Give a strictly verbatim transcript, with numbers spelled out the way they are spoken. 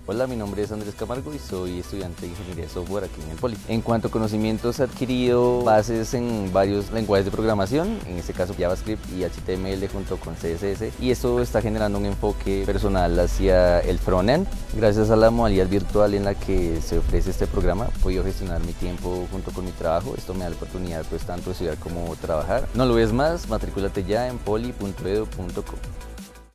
Hola, mi nombre es Andrés Camargo y soy estudiante de Ingeniería de Software aquí en el Poli. En cuanto a conocimientos, he adquirido bases en varios lenguajes de programación, en este caso JavaScript y H T M L junto con C S S, y esto está generando un enfoque personal hacia el frontend. Gracias a la modalidad virtual en la que se ofrece este programa, he podido gestionar mi tiempo junto con mi trabajo. Esto me da la oportunidad pues tanto de estudiar como trabajar. No lo ves más, matrículate ya en poli punto edu punto co.